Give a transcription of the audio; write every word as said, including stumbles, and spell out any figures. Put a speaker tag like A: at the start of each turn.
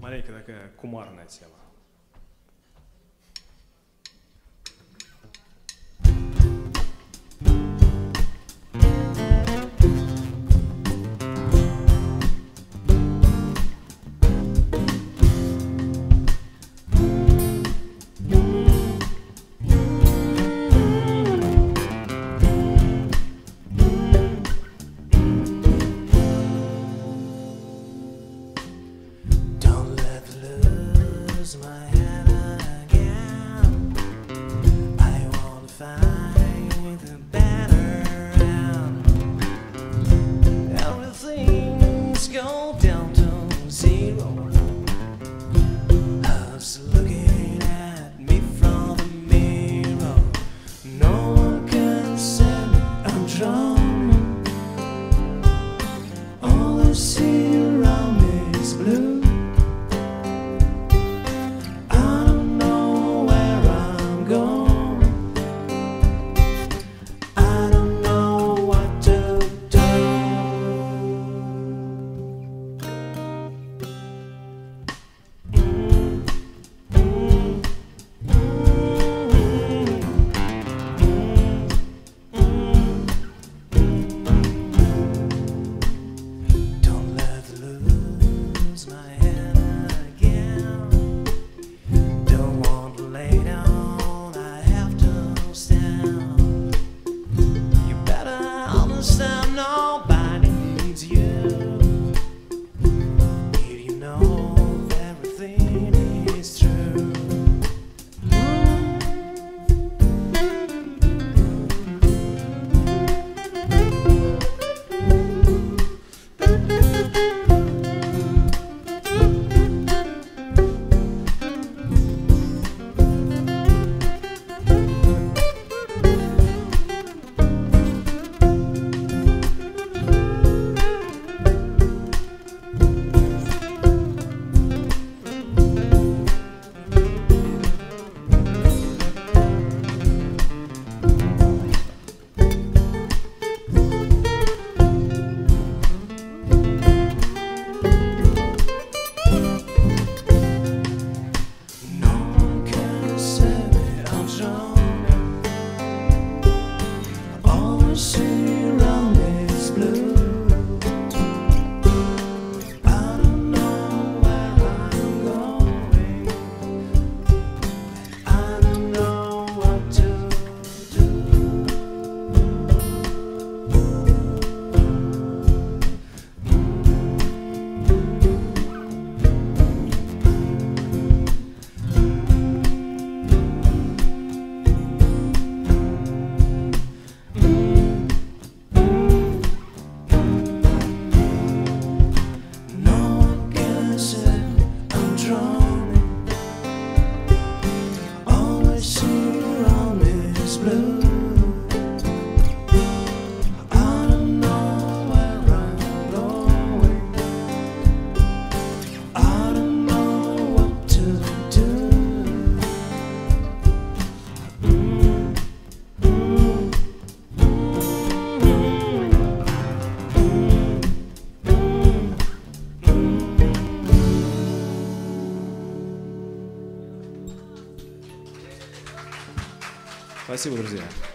A: Маленькая такая кумарная тема.
B: My head again. I want to find the better end. Everything's go down to zero. Who's looking at me from the mirror? No one can say I'm drowning. All I see around me is blue. Nobody needs you. If you know everything is true.
A: Спасибо, друзья.